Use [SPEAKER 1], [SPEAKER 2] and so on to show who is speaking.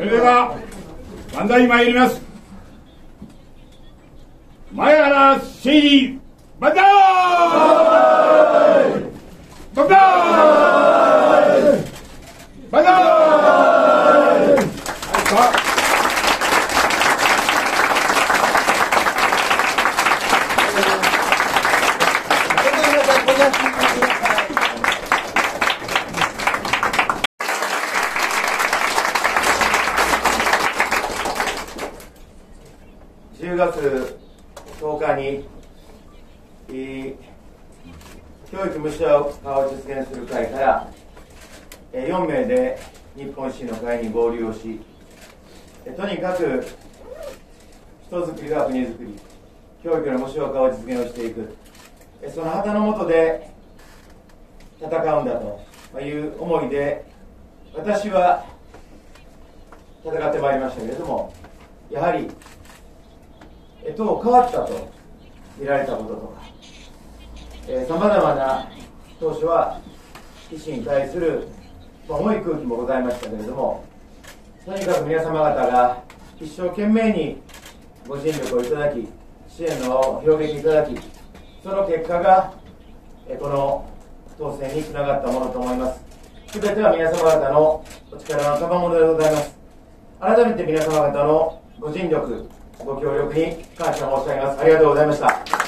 [SPEAKER 1] それでは漫才参ります。前原誠司万歳万歳万歳。
[SPEAKER 2] 10月10日に教育無償化を実現する会から4名で日本維新の会に合流をし、とにかく人づくりが国づくり、教育の無償化を実現をしていく、その旗の下で戦うんだという思いで私は戦ってまいりましたけれども、やはり党変わったと見られたこととか、さまざまな当初は維新に対する重い空気もございましたけれども、とにかく皆様方が一生懸命にご尽力をいただき、支援を広げていただき、その結果がこの当選につながったものと思います。すべては皆様方のお力の賜物でございます。改めて皆様方のご尽力、ご協力に感謝申し上げます。ありがとうございました。